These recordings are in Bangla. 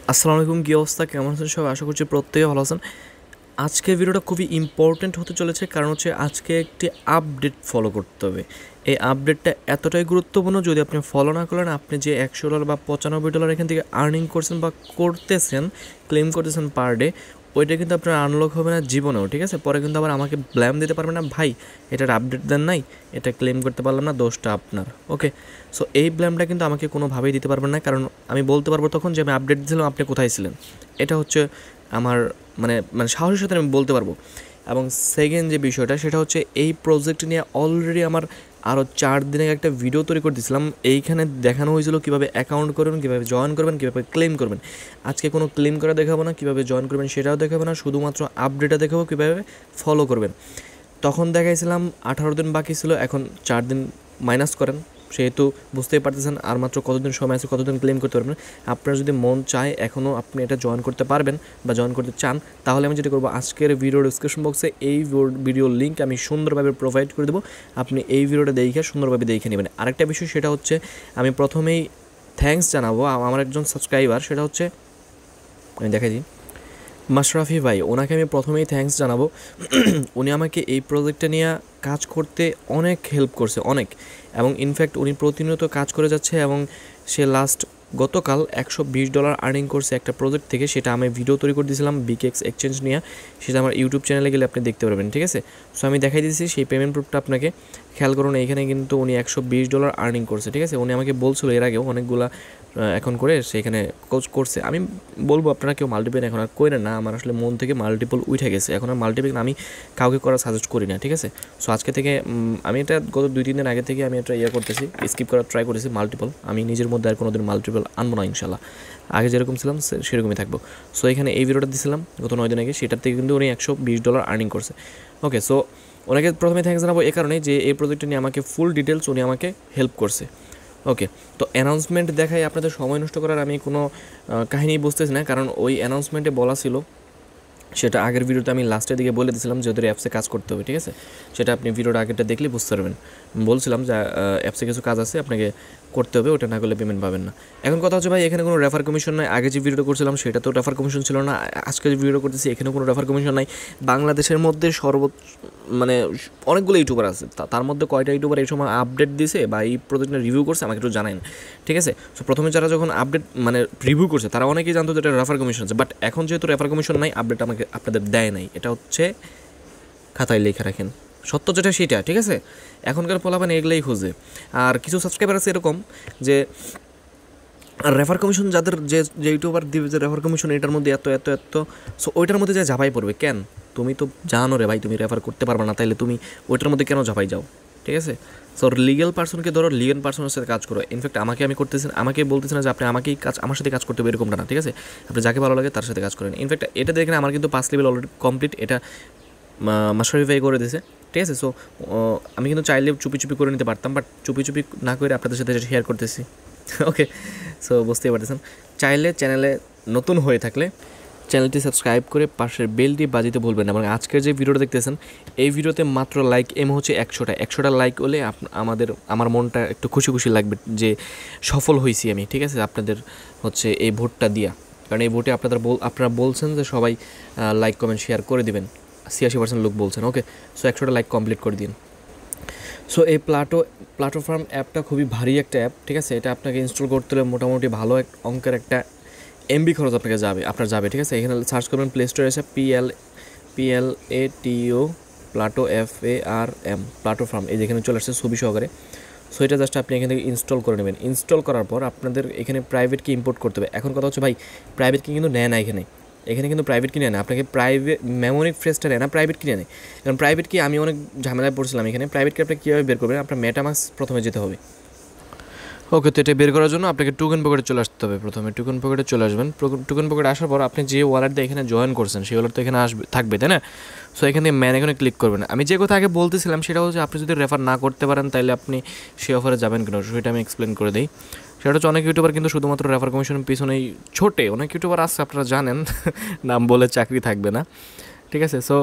আসসালামু আলাইকুম, কী অবস্থা, কেমন আছেন সবাই? আশা করছি প্রত্যেকে ভালো আছেন। আজকের ভিডিওটা খুবই ইম্পর্ট্যান্ট হতে চলেছে, কারণ হচ্ছে আজকে একটি আপডেট ফলো করতে হবে। এই আপডেটটা এতটাই গুরুত্বপূর্ণ, যদি আপনি ফলো না করেন আপনি যে $100 বা $95 এখান থেকে আর্নিং করছেন বা করতেছেন, ক্লেম করতেছেন পার ডে, ওইটা কিন্তু আপনার আনলক হবে না জীবনেও, ঠিক আছে? পরে কিন্তু আবার আমাকে ব্ল্যাম দিতে পারবেন না, ভাই এটার আপডেট দেন নাই, এটা ক্লেম করতে পারলাম না, দোষটা আপনার। ওকে, সো এই ব্ল্যামটা কিন্তু আমাকে কোনোভাবেই দিতে পারবেন না, কারণ আমি বলতে পারবো তখন যে আমি আপডেট দিয়েছিলাম, আপনি কোথায় ছিলেন। এটা হচ্ছে আমার মানে মানে সাহসের সাথে আমি বলতে পারবো। এবং সেকেন্ড যে বিষয়টা, সেটা হচ্ছে এই প্রজেক্ট নিয়ে অলরেডি আমার আরও 4 দিন আগে একটা ভিডিও তৈরি করে দিয়েছিলাম। এইখানে দেখানো হয়েছিল কীভাবে অ্যাকাউন্ট করবেন, কীভাবে জয়েন করবেন, কীভাবে ক্লেম করবেন। আজকে কোনো ক্লেম করা দেখাবো না, কীভাবে জয়েন করবেন সেটাও দেখাবো না, শুধুমাত্র আপডেটটা দেখাবো কীভাবে ফলো করবেন। তখন দেখাইছিলাম 18 দিন বাকি ছিল, এখন 4 দিন মাইনাস করেন, সেহেতু বুঝতেই পারতেছেন আর মাত্র কতদিন সময় আছে, কতদিন ক্লেম করতে পারবেন। আপনার যদি মন চায় এখনও আপনি এটা জয়েন করতে পারবেন বা জয়েন করতে চান, তাহলে আমি যেটা করবো, আজকের ভিডিওর ডিসক্রিপশন বক্সে এই ভিডিওর লিঙ্ক আমি সুন্দরভাবে প্রোভাইড করে দেবো। আপনি এই ভিডিওটা দেখে সুন্দরভাবে দেখে নেবেন। আরেকটা বিষয়, সেটা হচ্ছে আমি প্রথমেই থ্যাঙ্কস জানাবো আমার একজন সাবস্ক্রাইবার, সেটা হচ্ছে আমি দেখাই দিই, মাশরাফি ভাই। ওনাকে আমি প্রথমেই থ্যাঙ্কস জানাবো। উনি আমাকে এই প্রজেক্টটা নিয়ে কাজ করতে অনেক হেল্প করছে, অনেক। এবং ইনফ্যাক্ট উনি প্রতিনিয়ত কাজ করে যাচ্ছে, এবং সে গতকাল $120 আর্নিং করছে একটা প্রজেক্ট থেকে। সেটা আমি ভিডিও তৈরি করে দিয়েছিলাম বিকেক্স এক্সচেঞ্জ নিয়ে, সেটা আমার ইউটিউব চ্যানেলে গেলে আপনি দেখতে পারবেন, ঠিক আছে? সো আমি দেখাই দিয়েছি সেই পেমেন্ট প্রুফটা আপনাকে। খেয়াল করুন, এইখানে কিন্তু উনি $120 আর্নিং করছে, ঠিক আছে? উনি আমাকে বলছিল এর আগেও অনেকগুলা এখন করে সেখানে কোচ করছে। আমি বলবো আপনারা কেউ মাল্টিপল এখন আর করেন না, আমার আসলে মন থেকে মাল্টিপল উঠে গেছে, এখন আর মাল্টিপল আমি কাউকে করা সাজেস্ট করি না, ঠিক আছে? সো আজকে থেকে আমি এটা গত 2-3 দিন আগে থেকে আমি এটা করতেছি, স্কিপ করার ট্রাই করেছি মাল্টিপল। আমি নিজের মধ্যে আর কোনো দিন মাল্টিপল আনবো না ইনশাল্লাহ, আগে যেরকম ছিলাম সেরকমই থাকবো। সো এখানে এই ভিডিওটা দিয়েছিলাম গত 9 দিন আগে, সেটার থেকে কিন্তু উনি $120 আর্নিং করছে। ওকে, সো ওনাকে প্রথমে থ্যাঙ্কস জানাবো এই কারণে যে এই প্রজেক্টটা নিয়ে আমাকে ফুল ডিটেলস উনি আমাকে হেল্প করছে। ওকে, তো অ্যানাউন্সমেন্ট দেখাই আপনাদের সময় নষ্ট করার আমি কোনো কাহিনী বুঝতেছি না, কারণ ওই অ্যানাউন্সমেন্টে বলা ছিল, সেটা আগের ভিডিওতে আমি লাস্টের দিকে বলে দিয়েছিলাম যে ওদের অ্যাপসে কাজ করতে হবে, ঠিক আছে? সেটা আপনি ভিডিওটা আগেরটা দেখলে বুঝতে পারবেন। বলছিলাম যে অ্যাপসে কিছু কাজ আছে, আপনাকে করতে হবে, ওটা না করলে পেমেন্ট পাবেন না। এখন কথা হচ্ছে ভাই, এখানে কোনো রেফার কমিশন নাই। আগে যে ভিডিওটা করছিলাম সেটা তো রেফার কমিশন ছিল না, আজকে যে ভিডিও করতেছি এখানেও কোনো রেফার কমিশন নাই। বাংলাদেশের মধ্যে মানে অনেকগুলো ইউটিউবার আছে, তার মধ্যে কয়টা ইউটিউবার এই সময় আপডেট দিয়েছে বা এই প্রজেক্টটা রিভিউ করছে আমাকে একটু জানান, ঠিক আছে? সো প্রথমে যারা যখন আপডেট মানে রিভিউ করছে তারা অনেকেই জানতো যে এটা রেফার কমিশন আছে, বাট এখন যেহেতু রেফার কমিশন নাই, আপডেট আমাকে আপনাদের দেয় নাই। এটা হচ্ছে খাতায় লেখা রাখেন, সত্য যেটা সেটা, ঠিক আছে? এখনকার পোলাপান এগুলোই খুঁজে। আর কিছু সাবস্ক্রাইবার আছে এরকম যে রেফার কমিশন যাদের যে ইউটিউবার দিবে যে রেফার কমিশন এটার মধ্যে এত এত এত, সো ওইটার মধ্যে যা ঝাঁপাই পড়বে কেন? তুমি তো জানো রে ভাই তুমি রেফার করতে পারবে না, তাইলে তুমি ওইটার মধ্যে কেন ঝাঁপাই যাও, ঠিক আছে? সো লিগ্যাল পার্সনকে ধরো, লিগ্যাল পার্সনের সাথে কাজ করো। ইনফ্যাক্ট আমি করতেছি, আমাকে বলতেছি না যে আপনি আমার সাথে কাজ করতে হবে এরকমটা না, ঠিক আছে? আপনি যাকে ভালো লাগে তার সাথে কাজ করেন। ইনফ্যাক্ট এটা দেখেন আমার কিন্তু 5 লেভেল অলরেডি কমপ্লিট, এটা মাশরাফি করে দিয়েছে, ঠিক আছে? সো আমি কিন্তু চাইলে চুপি চুপি করে নিতে পারতাম, বাট চুপি চুপি না করে আপনাদের সাথে শেয়ার করতেছি। ওকে, সো বুঝতেই পারতেছেন। চাইলে চ্যানেলে নতুন হয়ে থাকলে চ্যানেলটি সাবস্ক্রাইব করে পাশের বেলটি বাজিতে ভুলবেন না। এবং আজকের যে ভিডিওটা দেখতেছেন এই ভিডিওতে মাত্র লাইক হচ্ছে 100টা লাইক হলে আমার মনটা একটু খুশি খুশি লাগবে যে সফল হয়েছি আমি, ঠিক আছে? আপনাদের হচ্ছে এই ভোটটা দিয়া, কারণ এই ভোটে আপনারা বলছেন যে সবাই লাইক কমেন্ট শেয়ার করে দিবেন, 86% লোক বলছেন। ওকে, সো 100টা লাইক কমপ্লিট করে দিন। সো এই প্লাটোফার্ম অ্যাপটা খুবই ভারী একটা অ্যাপ, ঠিক আছে? এটা আপনাকে ইনস্টল করতে হলে মোটামুটি ভালো অঙ্কের একটা এমবি খরচ আপনার যাবে, ঠিক আছে? এখানে সার্চ করবেন প্লে স্টোরে এসে PLATO প্লাটো FARM প্লাটোফার্ম, এই যেখানে চলে আসছে ছবি সহকারে। সো এটা জাস্ট আপনি এখান থেকে ইনস্টল করে নেবেন। ইনস্টল করার পর আপনাদের এখানে প্রাইভেট কি ইম্পোর্ট করতে হবে। এখন কথা হচ্ছে ভাই, প্রাইভেট কি কিন্তু নেয় না, এখানে কিন্তু প্রাইভেট কি নেয় না, আপনাকে প্রাইভেট মেমোরি ফ্রেশটা নেয় না, প্রাইভেট কি নেয়। কারণ প্রাইভেট কি আমি অনেক ঝামেলায় পড়ছিলাম এখানে। প্রাইভেট কি আপনি কীভাবে বের করবেন? আপনার মেটামাস্ক প্রথমে যেতে হবে। ওকে, তো এটা বের করার জন্য আপনাকে টোকেন পকেটে চলে আসতে হবে। প্রথমে টোকেন পকেটে চলে আসবেন। টোকেন পকেটে আসার পর আপনি যে ওয়ালেট দিয়ে এখানে জয়েন করছেন সেই ওয়ালেট তো এখানে থাকবে, তাই না? সো এখান থেকে এখানে ক্লিক করবেন। আমি যে কথা আগে বলতেছিলাম সেটা হচ্ছে আপনি যদি রেফার না করতে পারেন তাহলে আপনি সেই অফারে যাবেন কেন, সেটা আমি এক্সপ্লেন করে দিই। সেটা হচ্ছে অনেক ইউটিউবার কিন্তু শুধুমাত্র রেফার কমিশনের পিছনেই ছোটে, অনেক ইউটিউবার আছে আপনারা জানেন, নাম বলে চাকরি থাকবে না, ঠিক আছে? সো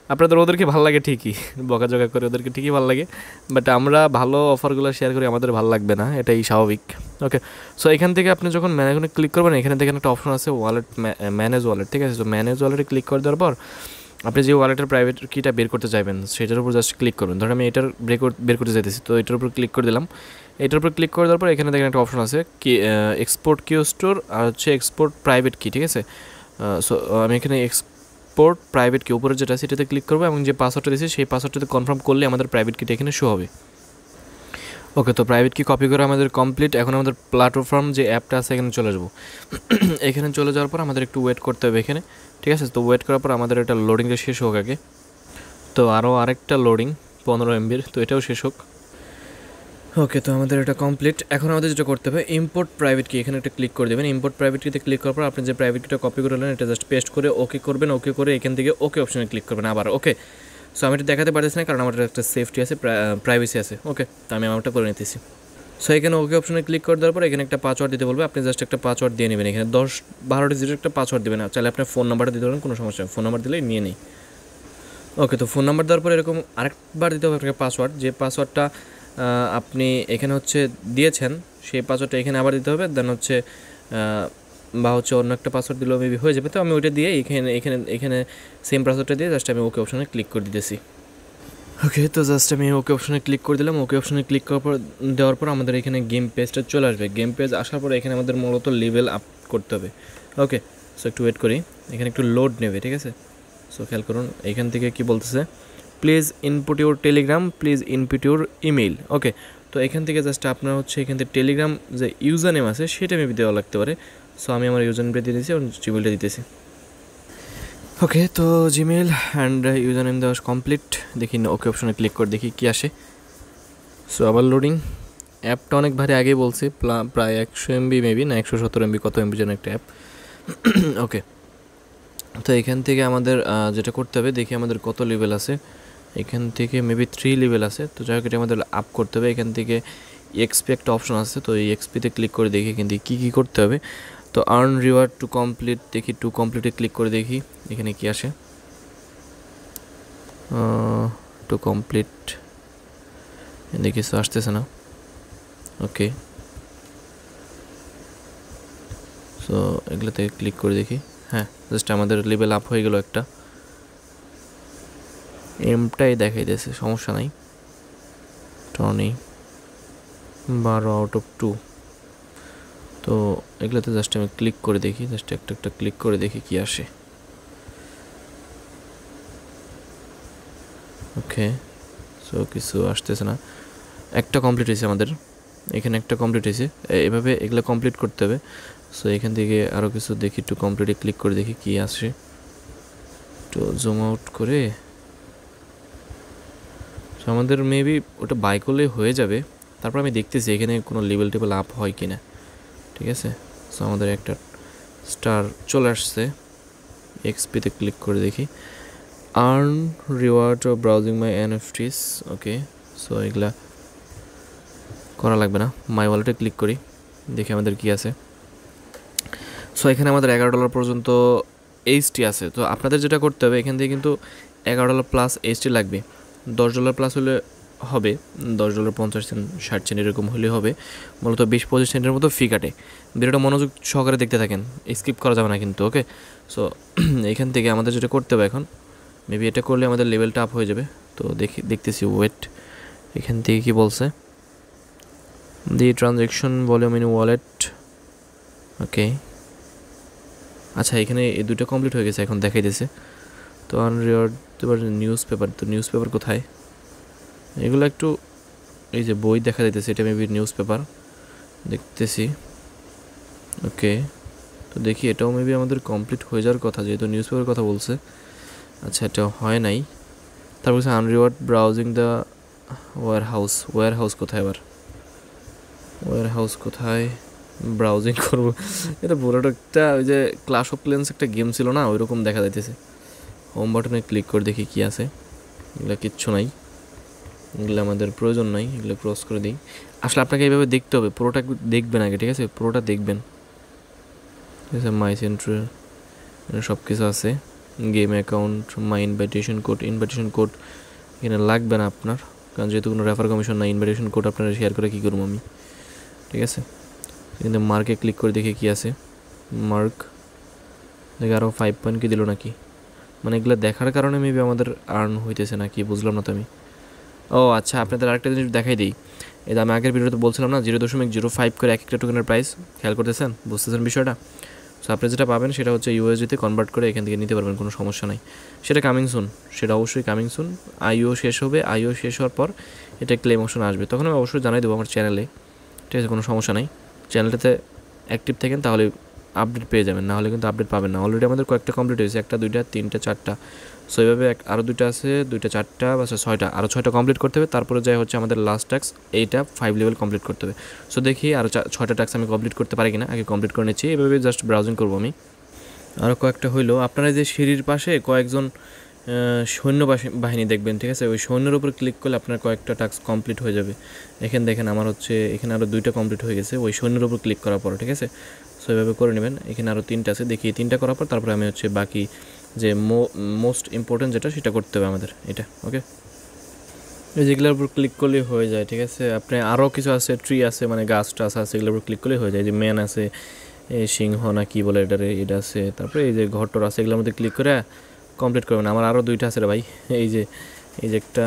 আপনাদের ওদেরকে ভালো লাগে ঠিকই, বকাঝকা করে ওদেরকে ঠিকই ভালো লাগে, বাট আমরা ভালো অফারগুলো শেয়ার করি, আমাদের ভালো লাগবে না, এটাই স্বাভাবিক। ওকে, সো এখান থেকে আপনি যখন ম্যানেজে ক্লিক করবেন, এখানে দেখেন একটা অপশন আছে ওয়ালেট, ম্যানেজ ওয়ালেট, ঠিক আছে। তো ম্যানেজ ওয়ালেটে ক্লিক করে দেওয়ার পর আপনি যে ওয়ালেটের প্রাইভেট কিটা বের করতে চাইবেন সেটার উপর জাস্ট ক্লিক করবেন। ধরুন আমি এটার বের করতে চাইতেছি, তো এটার উপর ক্লিক করে দিলাম। এটার উপর ক্লিক করে দেওয়ার পর এখানে দেখেন একটা অপশন আছে কি এক্সপোর্ট কিউ স্টোর আর হচ্ছে এক্সপোর্ট প্রাইভেট কি, ঠিক আছে। সো আমি এখানে এক্সপোর্ট প্রাইভেট কি উপরে যেটা সেটাতে ক্লিক করবো এবং যে পাসওয়ার্ডটা দিয়েছি সেই পাসওয়ার্ডটাতে কনফার্ম করলে আমাদের প্রাইভেট কিটা এখানে শো হবে। ওকে, তো প্রাইভেট কি কপি করে আমাদের কমপ্লিট। এখন আমাদের প্ল্যাটফর্ম যে অ্যাপটা আছে এখানে চলে যাবো। এখানে চলে যাওয়ার পর আমাদের একটু ওয়েট করতে হবে এখানে, ঠিক আছে। তো ওয়েট করার পর আমাদের এটা লোডিংটা শেষ হোক আগে। তো আরও আরেকটা লোডিং 15 MBর, তো এটাও শেষ হোক। ওকে, তো আমাদের এটা কমপ্লিট। এখন আমাদের যেটা করতে হবে ইম্পোর্ট প্রাইভেট কি, এখানে একটা ক্লিক করে দেবেন। ইম্পোর্ট প্রাইভেট কিতে ক্লিক করার পর আপনি যে প্রাইভেট কিটা কপি করে নেন এটা জাস্ট পেস্ট করে ওকে করবেন। ওকে করে এখান থেকে ওকে অপশনে ক্লিক করবেন আবার। ওকে, সো আমি এটা দেখাতে পারতেছি না কারণ আমার একটা সেফটি আছে, প্রাইভেসি আছে। ওকে, তো আমি আমারটা করে নিতেছি। সো এখানে ওকে অপশনে ক্লিক করে দেওয়ার পর এখানে একটা পাসওয়ার্ড দিতে বলবে, আপনি জাস্ট একটা পাসওয়ার্ড দিয়ে নেবেন। এখানে 10-12 ডিজিটের একটা পাসওয়ার্ড দেবেন, চাইলে আপনার ফোন নাম্বারটা দিতে পারেন, কোনো সমস্যা নেই, ফোন নাম্বার দিলেই নিয়ে নেই। ওকে, তো ফোন নাম্বার দেওয়ার পর এরকম আরেকবার দিতে হবে আপনাকে পাসওয়ার্ড, যে পাসওয়ার্ডটা আপনি এখানে হচ্ছে দিয়েছেন সেই পাসওয়ার্ডটা এখানে আবার দিতে হবে। দেন হচ্ছে বা হচ্ছে অন্য একটা পাসওয়ার্ড দিলেও মেবি হয়ে যাবে। তো আমি ওইটা দিয়ে এখানে সেম পাসওয়ার্ডটা দিয়ে জাস্ট আমি ওকে অপশনে ক্লিক করে দিতেছি। ওকে, তো জাস্ট আমি ওকে অপশনে ক্লিক করে দিলাম। ওকে অপশনে ক্লিক দেওয়ার পর আমাদের এখানে গেম পেজটা চলে আসবে। গেম পেজ আসার পর এখানে আমাদের মূলত লেভেল আপ করতে হবে। ওকে, সো একটু ওয়েট করি, এখানে একটু লোড নেবে, ঠিক আছে। সো খেয়াল করুন এখান থেকে কি বলতেছে, please input your Telegram, please input your email. Okay, তো এখান থেকে জাস্ট আপনার হচ্ছে এখান থেকে টেলিগ্রাম যে ইউজার নেম আছে সেটা মেবি দেওয়া লাগতে পারে। সো আমি আমার ইউজার নেমটা দিয়ে দিয়েছি এবং জিমেলটা দিতেছি। ওকে, তো জিমেল অ্যান্ড ইউজার নেম দেওয়া কমপ্লিট। দেখি ওকে অপশনে ক্লিক করে দেখি কী আসে। সো আবার লোডিং। অ্যাপটা অনেক ভারী, আগেই বলছি প্রায় 100 MB মেবি না 170 MB, কত MB যেন একটা অ্যাপ। ওকে, তো এখান থেকে আমাদের যেটা করতে হবে দেখি আমাদের কত লেভেল আছে। এখান থেকে মেবি 3 লেভেল আছে। তো যাই হোক এটা আমাদের আপ করতে হবে। এখান থেকে এক্সপি একটা অপশন আছে, তো এই এক্সপিতে ক্লিক করে দেখি এখান থেকে কী করতে হবে। তো আর্ন রিওয়ার্ড টু কমপ্লিট, দেখি টু কমপ্লিটে ক্লিক করে দেখি এখানে কি আসে। টু কমপ্লিট দেখি কিছু আসতেছে না। ওকে, সো এগুলোতে ক্লিক করে দেখি। হ্যাঁ, জাস্ট আমাদের লেভেল আপ হয়ে গেল একটা, এমটাই দেখাইতেছে, সমস্যা নাই। 12 আউট অফ 2। তো এগুলোতে জাস্ট আমি ক্লিক করে দেখি, জাস্ট একটা ক্লিক করে দেখি কি আসে। ওকে, সো কিছু আসতেছে না। একটা কমপ্লিট হয়েছে আমাদের, এখানে একটা কমপ্লিট হয়েছে। এভাবে এগুলো কমপ্লিট করতে হবে। সো এখান থেকে আরও কিছু দেখি, একটু কমপ্লিটে ক্লিক করে দেখি কি আসে। তো জুম আউট করে সো আমাদের মেবি ওটা বাই করলে হয়ে যাবে। তারপর আমি দেখতেছি এখানে কোনো লেভেল টেবল আপ হয় কি না, ঠিক আছে। সো আমাদের একটা স্টার চলে আসছে। এক্সপিতে ক্লিক করে দেখি earn reward of browsing my NFTs. Okay, so এগুলা করা লাগবে না, মাই ওয়ালেটে ক্লিক করি দেখি আমাদের কি আছে। সো এখানে আমাদের $11 পর্যন্ত এইচটি আছে। তো আপনাদের যেটা করতে হবে এখান থেকে কিন্তু $11 প্লাস এইচটি লাগবে। $10 প্লাস হলে হবে, $10 50 সেন্ট 60 সেন্ট এরকম হলে হবে। মূলত 20-25 সেন্টের মতো ফি কাটে। ভিডিওটা মনোযোগ সহকারে দেখতে থাকেন, স্কিপ করা যাবে না কিন্তু। ওকে, সো এখান থেকে আমাদের যেটা করতে হবে এখন, মেবি এটা করলে আমাদের লেভেলটা আপ হয়ে যাবে। তো দেখতেছি ওয়েট, এখান থেকে কি বলছে, the transaction volume in wallet. Okay, আচ্ছা এখানে এই দুটো কমপ্লিট হয়ে গেছে, এখন দেখাই দিয়েছে। তো আনরিওয়ার্ড নিউজ পেপার, তো নিউজ পেপার কোথায়, এগুলো একটু এই যে বই দেখা যাইতেছে, এটা মেবি নিউজ পেপার দেখতেছি। ওকে, তো দেখি এটাও মেবি আমাদের কমপ্লিট হয়ে যাওয়ার কথা, যেহেতু নিউজ পেপার কথা বলছে। আচ্ছা, এটা হয় নাই। তারপর হচ্ছে earn reward browsing the warehouse কোথায়, আবার ওয়্যার হাউস কোথায় ব্রাউজিং করবো। এটা পুরোটা একটা ওই যে ক্লাশ অফ ক্লেন্স একটা গেম ছিল না, ওই রকম দেখা যাইতেছে। হোম বাটনে ক্লিক করে দেখি কি আছে। এগুলো কিচ্ছু নাই, এগুলো আমাদের প্রয়োজন নাই, এগুলো ক্রস করে দিই। আসলে আপনাকে এইভাবে দেখতে হবে, পুরোটা দেখবেন আগে, ঠিক আছে, পুরোটা দেখবেন। ঠিক আছে, মাই সেন্ট্রাল সব কিছু আছে। Game account, my invitation code এখানে লাগবে না আপনার, কারণ যেহেতু কোনো রেফার কমিশন না, ইনভাইটেশন কোড আপনারা শেয়ার করে কী করবো আমি, ঠিক আছে। কিন্তু মার্কে ক্লিক করে দেখি কী আছে, মার্ক দেখে আরও 5 পয়েন্ট কি দিল নাকি, মানে এগুলো দেখার কারণে মেবি আমাদের আর্ন হইতেছে নাকি, বুঝলাম না তো আমি। ও আচ্ছা, আপনাদের আরেকটা জিনিস দেখাই দিই, এই আমি আগের ভিডিওতে বলছিলাম না 0.05 করে এক একটা টোকেনের প্রাইস, খেয়াল করতেছেন, বুঝতেছেন বিষয়টা। সো আপনি যেটা পাবেন সেটা হচ্ছে ইউএসডিতে কনভার্ট করে এখান থেকে নিতে পারবেন, কোনো সমস্যা নাই। সেটা কামিং সুন, সেটা অবশ্যই কামিং সুন। আইও শেষ হবে, আইও শেষ হওয়ার পর এটা ক্লেম অপশন আসবে, তখন আমি অবশ্যই জানাই দেবো আমার চ্যানেলে, ঠিক আছে, কোনো সমস্যা নাই। চ্যানেলটাতে অ্যাক্টিভ থাকেন তাহলে আপডেট পেয়ে যাবেন, নাহলে কিন্তু আপডেট পাবেন না। অলরেডি আমাদের কয়েকটা কমপ্লিট হয়েছে, 1 2 3 4টা, সো এইভাবে আরও 2টা আছে, 2টা 4টা বা 6টা, আরও 6টা কমপ্লিট করতে হবে। তারপরে যাই হচ্ছে আমাদের লাস্ট টাস্ক, এইটা 5 লেভেল কমপ্লিট করতে হবে। সো দেখি আরও 6টা টাস্ক আমি কমপ্লিট করতে পারি কিনা, আগে কমপ্লিট করে নিচ্ছি। এইভাবে জাস্ট ব্রাউজিং করবো আমি। আরও কয়েকটা হইলো, আপনারা যে সিঁড়ির পাশে কয়েকজন সৈন্য বাহিনী দেখবেন, ঠিক আছে, ওই সৈন্যের উপর ক্লিক করলে আপনার কয়েকটা টাস্ক কমপ্লিট হয়ে যাবে। এখানে দেখেন আমার হচ্ছে এখানে আরও 2টা কমপ্লিট হয়ে গেছে ওই সৈন্যের উপর ক্লিক করার পর, ঠিক আছে। সো এইভাবে করে নেবেন। এখানে আরও 3টা আছে, দেখি 3টা করার পর তারপরে আমি হচ্ছে বাকি যে মোস্ট ইম্পর্টেন্ট যেটা সেটা করতে হবে আমাদের, এটা ওকে। যেগুলোর উপর ক্লিক করলেই হয়ে যায়, ঠিক আছে। আপনি আরও কিছু আছে, ট্রি আছে, মানে গাছ টাছ আছে, এগুলোর উপর ক্লিক করলেই হয়ে যায়। যে ম্যান আছে, এই সিংহ না কী বলে এটারে, এটা আছে। তারপরে এই যে ঘরটর আছে, এগুলোর মধ্যে ক্লিক করে কমপ্লিট করবেন। আমার আরও 2টা আছে রে ভাই, এই যে একটা,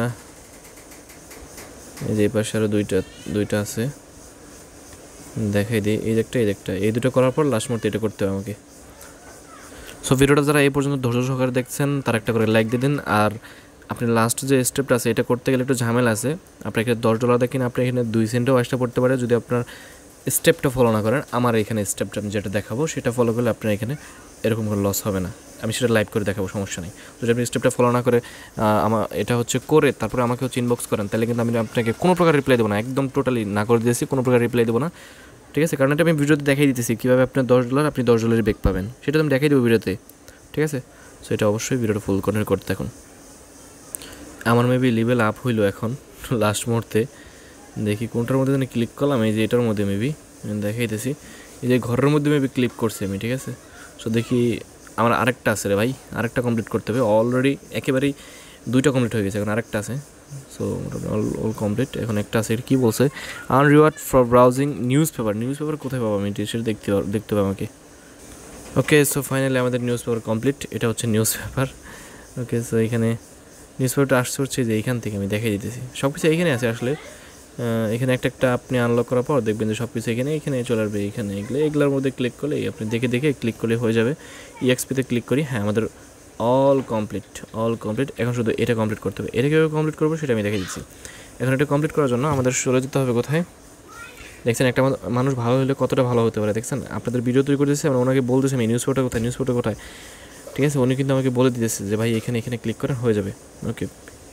এই যে এই পাশে আরও 2টা আছে, দেখাই দিই। এই যে একটা, এই 2টো করার পর লাস্ট মুহূর্তে এটা করতে হবে আমাকে। সো ভিডিওটা যারা এই পর্যন্ত ধৈর্য সহকারে দেখছেন তার একটা করে লাইক দিয়ে দিন। আর আপনি লাস্ট যে স্টেপটা আছে এটা করতে গেলে একটু ঝামেলা আছে। আপনি এখানে $10 দেখেন, আপনি এখানে 2 সেন্টও আসতে পড়তে পারে যদি আপনার স্টেপটা ফলো না করেন। আমার এখানে স্টেপটা আমি যেটা দেখাবো সেটা ফলো করলে আপনার এখানে এরকম করে লস হবে না। আমি সেটা লাইভ করে দেখাবো, সমস্যা নেই। যদি আপনি স্টেপটা ফলো না করে আমার এটা হচ্ছে করে তারপরে আমাকে হচ্ছে ইনবক্স করেন, তাহলে কিন্তু আমি আপনাকে কোনো প্রকার রিপ্লাই দেবো না, একদম টোটালি না করে দিয়েছি, কোনো প্রকার রিপ্লাই দেবো না, ঠিক আছে। কারণ এটা আমি ভিডিওতে দেখাই দিতেছি কীভাবে আপনার $10 আপনি $10 ব্যাক পাবেন, সেটা আমি দেখাই দেবো ভিডিওতে, ঠিক আছে। সো এটা অবশ্যই ভিডিওটা ফুল কন্টিনিউ করতে থাকুন। আমার মেবি লেভেল আপ হইলো এখন লাস্ট মুহূর্তে, দেখি কোনটার মধ্যে আমি ক্লিক করলাম, এই যে এটার মধ্যে মেবি দেখাইতেছি, এই যে ঘরের মধ্যে মেবি ক্লিক করছি আমি, ঠিক আছে। সো দেখি আমার আরেকটা আছে রে ভাই, আরেকটা কমপ্লিট করতে হবে। অলরেডি একেবারেই 2টা কমপ্লিট হয়ে গেছে, এখন আরেকটা আছে। সো অল কমপ্লিট, এখন একটা আছে। এটা কী বলছে, earn reward for browsing news paper কোথায় পাবো আমি, সেটা দেখতে হবে আমাকে। ওকে, সো ফাইনালি আমাদের নিউজ পেপার কমপ্লিট, এটা হচ্ছে নিউজ পেপার। ওকে, সো এখানে নিউজ পেপারটা আসছে হচ্ছে যে এইখান থেকে আমি দেখাই দিতেছি, সব কিছু এইখানে আছে আসলে। এখানে একটা আপনি আনলক করার পর দেখবেন যে সব কিছু এখানে চলে আসবে। এখানে এগুলোর মধ্যে ক্লিক করলে আপনি দেখে ক্লিক করলে হয়ে যাবে। EXPতে ক্লিক করি, হ্যাঁ আমাদের অল কমপ্লিট। এখন শুধু এটা কমপ্লিট করতে হবে। এটা কীভাবে কমপ্লিট করবো সেটা আমি দেখে দিচ্ছি। এখন এটা কমপ্লিট করার জন্য আমাদের চলে যেতে হবে কোথায়, দেখছেন একটা মানুষ ভালো হলে কতটা ভালো হতে পারে, দেখছেন। আপনাদের ভিডিও তৈরি করতেছে, আমরা ওনাকে বলতেছি আমি নিউজ পেপারটা কোথায়, ঠিক আছে। উনি কিন্তু আমাকে বলে দিতেছে যে ভাই এখানে ক্লিক করেন, হয়ে যাবে। ওকে,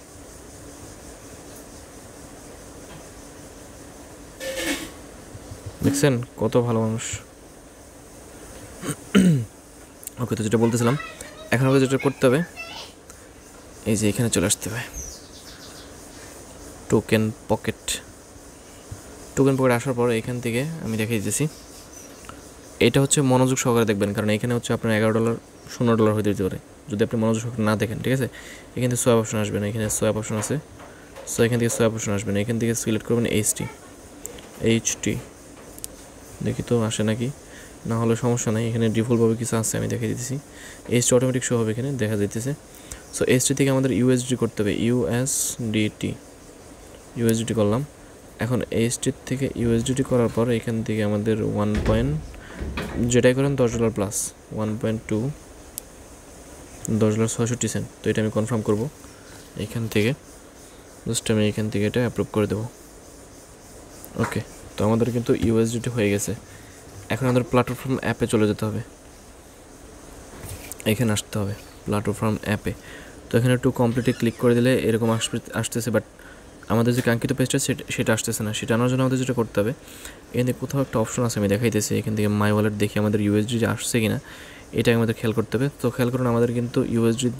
দেখছেন কত ভালো মানুষ। ওকে, তো যেটা বলতেছিলাম, এখন আমাদের যেটা করতে হবে এই যে এখানে চলে আসতে হবে টোকেন পকেট আসার পর এখান থেকে আমি দেখিয়ে দিতেছি। এটা হচ্ছে মনোযোগ সহকারে দেখবেন, কারণ এখানে হচ্ছে আপনার $11 $0 হয়ে যেতে পারে যদি আপনি মনোযোগ সহকারে না দেখেন, ঠিক আছে। এখান থেকে সোয়াপ অপশন আসবেন, এখানে সোয়াপ অপশন আছে। সো এখান থেকে সোয়াপ অপশন আসবেন, এখান থেকে সিলেক্ট করবেন এইচটি। দেখি তো আসে নাকি, না হলে সমস্যা নাই। এখানে ডিফল্টভাবে কিছু আছে, আমি দেখিয়ে দিতেছি। এইচটি অটোমেটিক শো হবে, এখানে দেখা যাইতেছে। সো এইচটি থেকে আমাদের ইউএসডি করতে হবে, ইউএসডিটি করলাম। এখন এইচটি থেকে ইউএসডিটি করার পর এখান থেকে আমাদের যেটাই করেন $10 প্লাস 1.2 $10.66। তো এটা আমি কনফার্ম করব এখান থেকে, জাস্ট আমি এখান থেকে এটা অ্যাপ্রুভ করে দেবো। ওকে, তো আমাদের কিন্তু ইউএসডিটি হয়ে গেছে। এখন আমাদের প্ল্যাটফর্ম অ্যাপে চলে যেতে হবে, এখানে আসতে হবে প্ল্যাটফর্ম অ্যাপে। তো এখানে একটু কমপ্লিটে ক্লিক করে দিলে এরকম আসতেছে, বাট আমাদের যে কাঙ্ক্ষিত পেজটা সেটা আসতেছে না। সেটা আনার জন্য আমাদের যেটা করতে হবে, এখানে কোথাও একটা অপশন আছে, আমি দেখাইতেছি। এখান থেকে মাই ওয়ালেট দেখি আমাদের ইউএসডি আসছে কিনা, এটা আমাদের খেয়াল করতে হবে। তো খেয়াল করুন আমাদের কিন্তু ইউএসডি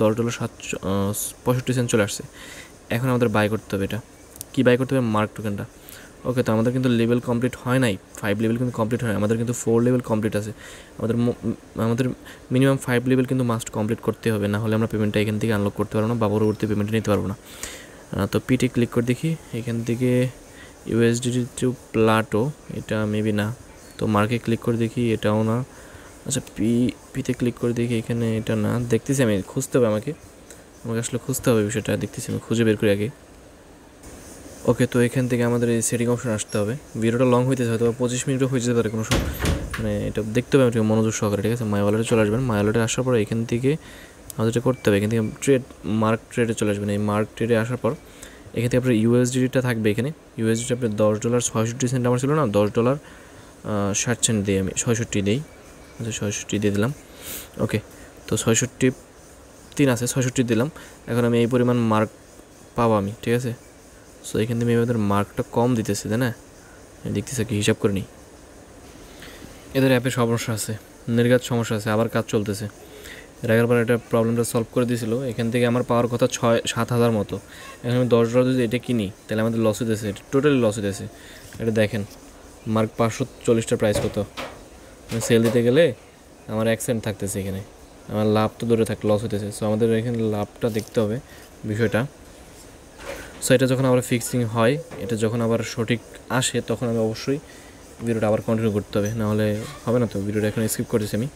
$10.65 চলে আসছে। এখন আমাদের বাই করতে হবে। এটা কি বাই করতে হবে, মার্ক টোকেনটা। ওকে, তো আমাদের কিন্তু লেভেল কমপ্লিট হয় নাই, 5 লেভেল কিন্তু কমপ্লিট হয় নাই, আমাদের কিন্তু 4 লেভেল কমপ্লিট আছে। আমাদের মিনিমাম 5 লেভেল কিন্তু মাস্ট কমপ্লিট করতে হবে, না হলে আমরা পেমেন্টটা এখান থেকে আনলক করতে পারবো না বা পরবর্তী পেমেন্টটা নিতে পারবো না। তো পিটে ক্লিক করে দেখি, এখান থেকে ইউএসডিটি টু প্লাটো, এটা মেবি না। তো মার্কে ক্লিক করে দেখি, এটাও না। আচ্ছা, পিতে ক্লিক করে দেখি, এখানে এটা না, দেখতেছি আমি, খুঁজতে হবে আমাকে আসলে খুঁজতে হবে বিষয়টা, দেখতেছি আমি, খুঁজে বের করি আগে। ওকে, তো এখান থেকে আমাদের এই সেটিং অপশন আসতে হবে। ভিডিওটা লং হইতেছে, হয়তো 25 মিনিটও হয়ে যেতে পারে কোনো সময়, মানে এটা দেখতে হবে আমি মনোযোগ সহকারে, ঠিক আছে। মাই ওয়ালেটে চলে আসবেন, মাই ওয়ালেটে আসার পর এখান থেকে আমাদের এটা করতে হবে, এখান থেকে মার্ক ট্রেডে চলে আসবেন। এই মার্ক ট্রেডে আসার পর এখান থেকে আপনার ইউএসডিটা থাকবে, এখানে ইউএসডিটা আপনার $10.66 আমার ছিল না, $10.60 দিই, আমি 66 দিই। আচ্ছা, 66 দিয়ে দিলাম। ওকে, তো 63 আছে, 66 দিলাম। এখন আমি এই পরিমাণ মার্ক পাবো আমি, ঠিক আছে। সো এখান থেকে আমাদের মার্কটা কম দিতেছে, তাই না? দেখতেছে কি, হিসাব করে নিই। এদের অ্যাপে সমস্যা আছে, নির্ঘাত সমস্যা আছে, আবার কাজ চলতেছে। এর আগের বার এটা প্রবলেমটা সলভ করে দিয়েছিল। এখান থেকে আমার পাওয়ার কথা 6-7 হাজার মতো। এখন আমি $10 যদি এটা কিনি তাহলে আমাদের লস হইতেছে, এটা টোটালি লস হইতেছে। এটা দেখেন, মার্ক 540টা প্রাইস কত, সেল দিতে গেলে আমার 1 সেন্ট থাকতেছে এখানে, আমার লাভ তো দূরে থাক, লস হইতেছে। সো আমাদের এখানে লাভটা দেখতে হবে বিষয়টা। সো এটা যখন আবার ফিক্সিং হয়, এটা যখন আবার সঠিক আসে, তখন আমি অবশ্যই ভিডিওটা আবার কন্টিনিউ করতে হবে, নাহলে হবে না। তো ভিডিওটা এখন স্কিপ করতেছি আমি।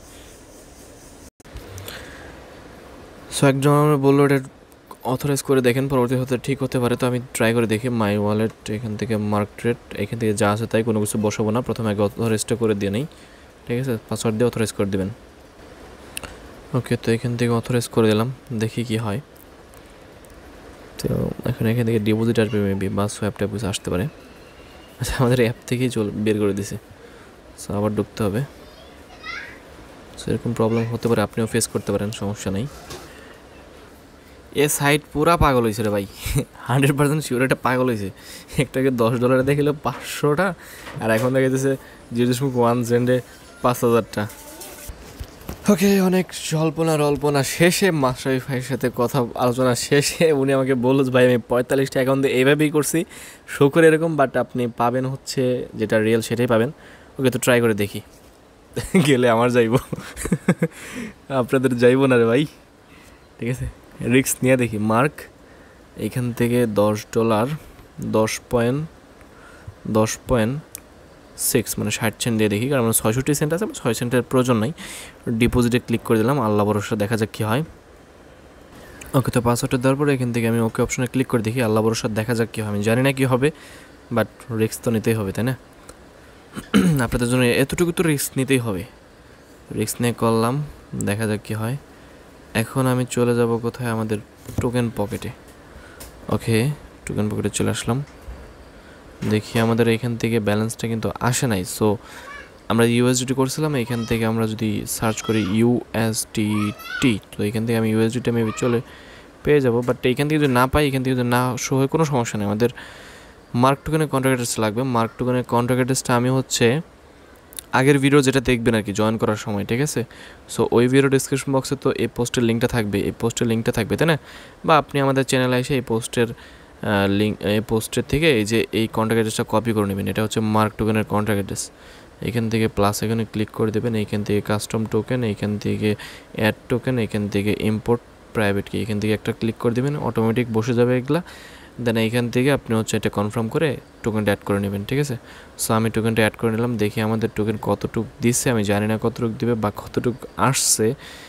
সো একজন আমরা বললো এটা অথরাইজ করে দেখেন, পরবর্তী হতে ঠিক হতে পারে। তো আমি ট্রাই করে দেখি, মাই ওয়ালেট, এখান থেকে মার্ক ট্রেড, এখান থেকে যা আছে তাই, কোনো কিছু বসাবো না, প্রথমে আগে অথরাইজটা করে দিয়ে নেই, ঠিক আছে। পাসওয়ার্ড দিয়ে অথরাইজ করে দেবেন। ওকে, তো এখান থেকে অথরাইজ করে দিলাম, দেখি কি হয়। তো এখান থেকে ডিপোজিট আসবে মেবি, বা সোয়াপ ট্যাপ কিছু আসতে পারে। আচ্ছা, আমাদের অ্যাপ থেকেই বের করে দিছে। সো আবার ঢুকতে হবে। সো এরকম প্রবলেম হতে পারে, আপনিও ফেস করতে পারেন, সমস্যা নেই। এ সাইট পুরা পাগল হয়েছে রে ভাই, 100% শিওর এটা পাগল হয়েছে। একটাকে $10 দেখিল 500টা, আর এখন দেখাইতেছে 0.1 সেন্টে 5,000টা। ওকে, অনেক জল্পনা শেষে মাশরাফি ভাইয়ের সাথে কথা আলোচনা শেষে উনি আমাকে বলল, ভাই আমি 45টা অ্যাকাউন্ট দিয়ে এইভাবেই করছি, শো করে এরকম, বাট আপনি পাবেন হচ্ছে যেটা রিয়েল সেটাই পাবেন। ওকে, তো ট্রাই করে দেখি, গেলে আমার যাইব, আপনাদের যাইব না রে ভাই, ঠিক আছে। রিস্ক নিয়ে দেখি। মার্ক এইখান থেকে $10, 10.6 মানে 60 সেন্ট দিয়ে দেখি, কারণ 66 সেন্ট আছে, 6 সেন্টের প্রয়োজন নাই। ডিপোজিটে ক্লিক করে দিলাম, আল্লাহ ভরসা, দেখা যাক কী হয়। ওকে, তো পাসওয়ার্ডটা দেওয়ার পরে এখান থেকে আমি ওকে অপশনে ক্লিক করে দেখি, আল্লাহ ভরসা, দেখা যাক কী হয়। আমি জানি না কী হবে, বাট রিস্ক তো নিতেই হবে, তাই না? আপনাদের জন্য এতটুকু তো রিস্ক নিতেই হবে। রিস্ক নিয়ে করলাম, দেখা যাক কী হয়। এখন আমি চলে যাব কোথায়, আমাদের টোকেন পকেটে। ওকে, টোকেন পকেটে চলে আসলাম। দেখি আমাদের এখান থেকে ব্যালেন্সটা কিন্তু আসে নাই। সো আমরা ইউএসডিটি করছিলাম, এখান থেকে আমরা যদি সার্চ করি USDT, তো এখান থেকে আমি ইউএসডিটা মেবি চলে পেয়ে যাব। বাট এইখান থেকে যদি না পাই, এখান থেকে যদি না শো হয়, কোনো সমস্যা নেই। আমাদের মার্ক টোকেনের কন্ট্রাক্ট অ্যাড্রেস লাগবে। মার্ক টোকেনের কন্ট্রাক্ট অ্যাড্রেসটা আমি হচ্ছে আগের ভিডিও যেটা দেখবেন আর কি, জয়েন করার সময়, ঠিক আছে। সো ওই ভিডিও ডিসক্রিপশন বক্সে তো এই পোস্টের লিঙ্কটা থাকবে, তাই না? বা আপনি আমাদের চ্যানেলে এসে এই পোস্টের থেকে এই যে এই কন্ট্রাক্ট অ্যাড্রেসটা কপি করে নেবেন। এটা হচ্ছে মার্ক টোকেনের কন্ট্রাক্ট অ্যাড্রেস। এখান থেকে প্লাস এখানে ক্লিক করে দেবেন, এইখান থেকে কাস্টম টোকেন, এইখান থেকে অ্যাড টোকেন, এইখান থেকে ইম্পোর্ট প্রাইভেট কি, এখান থেকে একটা ক্লিক করে দেবেন, অটোমেটিক বসে যাবে এগুলা। দেন এইখান থেকে আপনি হচ্ছে এটা কনফার্ম করে টোকেনটা অ্যাড করে নেবেন, ঠিক আছে। সো আমি টোকেনটা অ্যাড করে নিলাম, দেখি আমাদের টোকেন কতটুক দিচ্ছে, আমি জানি না কতটুক দিবে বা কতটুক আসছে,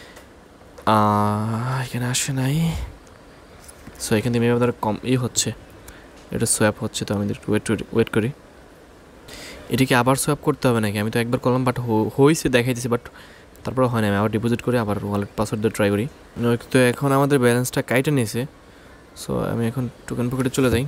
এখানে আসে নাই। সো এখান থেকে আমাদের কম হচ্ছে, এটা সোয়াপ হচ্ছে। তো আমি একটু ওয়েট করি। এটিকে আবার সোয়াপ করতে হবে নাকি? আমি তো একবার করলাম, বাট হয়েছে দেখাইতেছি, বাট তারপরে হয় না। আমি আবার ডিপোজিট করে আবার ওয়ালেট পাসওয়ার্ড দিয়ে ট্রাই করি। তো এখন আমাদের ব্যালেন্সটা কাইটে নিয়েছে। সো আমি এখন টোকেন পকেটে চলে যাই।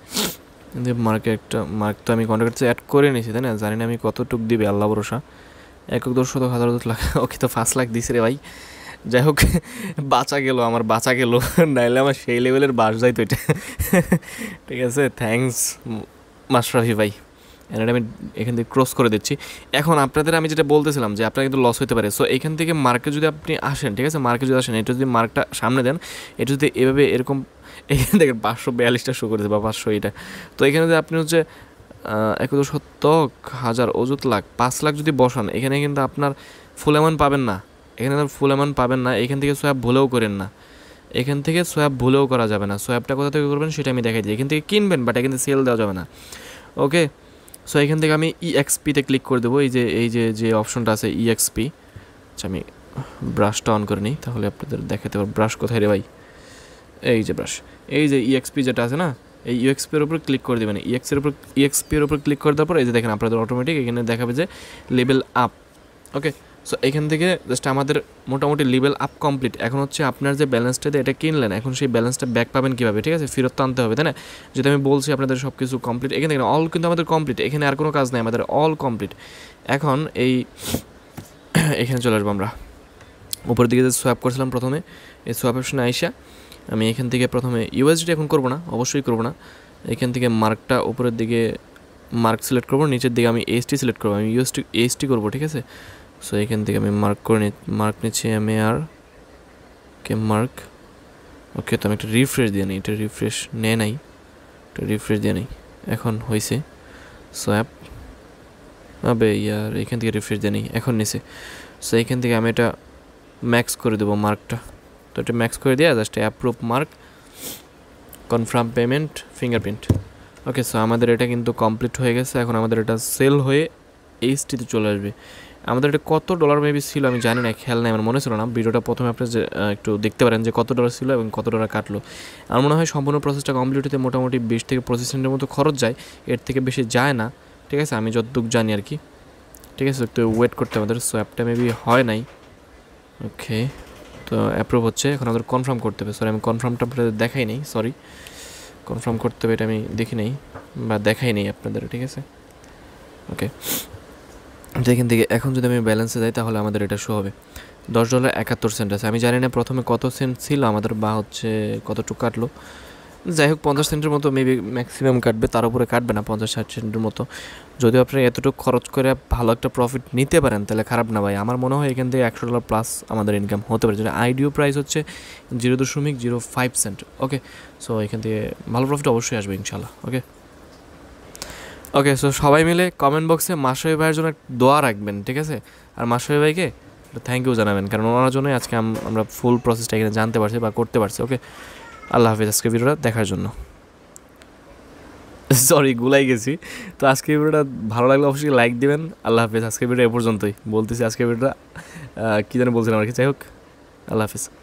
মার্ক তো আমি কন্ট্রাক্টে অ্যাড করে নিয়েছি, তাই না? জানি না আমি কতটুক দিবে, আল্লাহ ভরসা। 1,10,000 ওকে, তো 5 লাখ দিছে রে ভাই। যাই হোক, আমার বাঁচা গেল, নাইলে আমার সেই লেভেলের বাস যাইতো এটা, ঠিক আছে। থ্যাঙ্কস মাশরাফি ভাই। আমি এখান থেকে ক্রস করে দিচ্ছি। এখন আপনাদের আমি যেটা বলতেছিলাম যে আপনার কিন্তু লস হতে পারে। সো এখান থেকে মার্কে যদি আপনি আসেন, ঠিক আছে, মার্কে যদি আসেন, এটা যদি মার্কটা সামনে দেন, এটা যদি এভাবে এরকম এখানে দেখেন 542টা শো করেছে বা 500 এটা। তো এখানে যদি আপনি হচ্ছে 11 শতক হাজার অযুত লাখ 5 লাখ যদি বসান এখানে কিন্তু আপনার ফুল অ্যামাউন্ট পাবেন না, এখানে ফুল অ্যামাউন্ট পাবেন না। এখান থেকে সোয়াপ ভুলেও করেন না, এখান থেকে সোয়াপ ভুলেও করা যাবে না। সোয়াপটা কোথা থেকে করবেন সেটা আমি দেখাই দিই। এখান থেকে কিনবেন, বাট এখান থেকে সেল দেওয়া যাবে না। ওকে, সো এখান থেকে আমি ইএক্সপিতে ক্লিক করে দেবো। এই যে অপশনটা আছে ইএক্সপি। আচ্ছা, আমি ব্রাশটা অন করে নিই, তাহলে আপনাদের দেখাতে পারবো। ব্রাশ কোথায় রে ভাই? এই যে ব্রাশ, এই যে ইএক্সপি যেটা আছে না, এই ইএক্সপির উপর ক্লিক করে দেবেন। ইএক্সপির উপর ক্লিক করে দেওয়ার পর এই যে দেখেন আপনাদের অটোমেটিক এখানে দেখাবে যে লেভেল আপ। ওকে, সো এখান থেকে জাস্ট আমাদের মোটামুটি লেভেল আপ কমপ্লিট। এখন হচ্ছে আপনার যে ব্যালেন্সটাতে এটা কিনলেন, এখন সেই ব্যালেন্সটা ব্যাক পাবেন কীভাবে? ঠিক আছে, ফেরত তো আনতে হবে, তাই না? যেটা আমি বলছি আপনাদের সব কিছু কমপ্লিট। এখানে দেখেন অল কিন্তু আমাদের কমপ্লিট, এখানে আর কোনো কাজ নেই, আমাদের অল কমপ্লিট। এখন এখানে চলে আসবো আমরা। উপরের দিকে যে সোয়াপ করছিলাম প্রথমে, এই সোয়াপ অপশনে আইসা আমি এখান থেকে প্রথমে ইউএসডি এখন করবো না, অবশ্যই করবো না। এখান থেকে মার্কটা উপরের দিকে মার্ক সিলেক্ট করবো, নিচের দিকে আমি এসটি সিলেক্ট করবো, আমি এসটি করবো। ঠিক আছে, সো এখান থেকে আমি মার্ক নিচ্ছি আমি আর কে মার্ক। ওকে, তো আমি একটা রিফ্রেশ দিয়ে নিই, এটা রিফ্রেশ নেয় নাই, একটা রিফ্রেশ দিয়ে নিই। এখন হয়েছে সোয়াপ, আবে ইয়ার এখান থেকে রিফ্রেশ দিয়ে নিই, এখন নিছে। সো এখান থেকে আমি এটা ম্যাক্স করে দেবো মার্কটা। তো এটা ম্যাক্স করে দেওয়া just approve mark, confirm payment, fingerprint. Okay, so আমাদের এটা কিন্তু কমপ্লিট হয়ে গেছে। এখন আমাদের এটা সেল হয়ে এইচটিতে চলে আসবে। আমাদের এটা কত ডলার মেবি ছিল আমি জানি না, খেয়াল নেই, আমার মনে ছিল না। ভিডিওটা প্রথমে আপনি যে একটু দেখতে পারেন যে কত ডলার ছিল এবং কত ডলার কাটলো। আমার মনে হয় সম্পূর্ণ প্রসেসটা কমপ্লিট হতে মোটামুটি 20 থেকে 25 সেন্টের মতো খরচ যায়, এর থেকে বেশি যায় না। ঠিক আছে, আমি যতটুকু জানি আর কি। ঠিক আছে, একটু ওয়েট করতে আমাদের। সো অ্যাপটা মেবি হয় নাই। ওকে, তো অ্যাপ্রুভ হচ্ছে, এখন আমাদের কনফার্ম করতে হবে। সরি, আমি কনফার্মটা আপনাদের দেখাই নেই, সরি, কনফার্ম করতে হবে এটা আমি দেখি নেই বা দেখাই নেই আপনাদের। ঠিক আছে, ওকে, যেখান থেকে এখন যদি আমি ব্যালেন্সে যাই তাহলে আমাদের এটা শো হবে $10.71 আছে। আমি জানি না প্রথমে কত সেন্ট ছিল আমাদের বা হচ্ছে কতটুকু কাটলো। যাই হোক 50 সেন্টের মতো মেবি ম্যাক্সিমাম কাটবে, তার উপরে কাটবে না, 50-60 সেন্টের মতো। যদি আপনি এতটুকু খরচ করে ভালো একটা প্রফিট নিতে পারেন তাহলে খারাপ না ভাই। আমার মনে হয় এখান থেকে $100 প্লাস আমাদের ইনকাম হতে পারে, যেটা আইডিও প্রাইস হচ্ছে 0.05 সেন্ট। ওকে, সো এখান থেকে ভালো প্রফিট অবশ্যই আসবে ইনশাল্লাহ। ওকে ওকে, সো সবাই মিলে কমেন্ট বক্সে মাশরাফি ভাইয়ের জন্য দোয়া রাখবেন। ঠিক আছে, আর মাশরাফি ভাইকে থ্যাংক ইউ জানাবেন, কারণ ওনার জন্যই আজকে আমরা ফুল প্রসেসটা এখানে জানতে পারছি বা করতে পারছি। ওকে, আল্লাহ হাফিজ আজকে ভিডিওটা দেখার জন্য। সরি, গুলাই গেছি। তো আজকে ভিডিওটা ভালো লাগলে অবশ্যই লাইক দিবেন। আল্লাহ হাফিজ, আজকে ভিডিও এ পর্যন্তই বলতেছি। আজকে ভিডিওটা কী যেন বলছিলাম আর কি, যাই হোক, আল্লাহ হাফিজ।